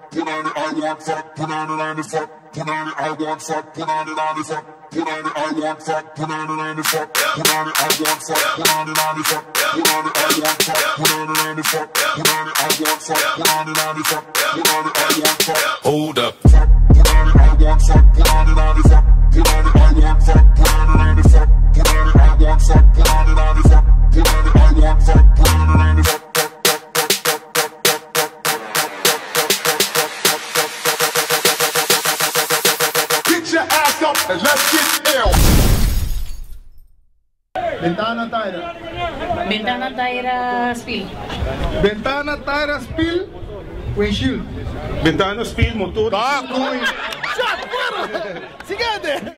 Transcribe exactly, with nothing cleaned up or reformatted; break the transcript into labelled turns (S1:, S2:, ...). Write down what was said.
S1: punani, I want fat, punani, nani fat, punani, I want fat, punani, nani fat, punani, I want fat, punani, nani fat, punani, I want fat, punani, nani fat, punani, I want fat, punani, nani fat, punani, I want fat, punani, nani fat, punani, I want fat.
S2: Hold up.
S1: Fat, punani, I want fat, punani, nani fat, punani, I want fat, punani, nani fat, punani, I want fat, punani, nani fat, punani, I want fat, punani, nani fat.
S3: And let's get ill.
S4: Ventana Tyra.
S5: Ventana Tyra Spill.
S4: Ventana Tyra Spill. Windshield.
S3: Ventana, spiel, motor.
S4: Shot, Sigade!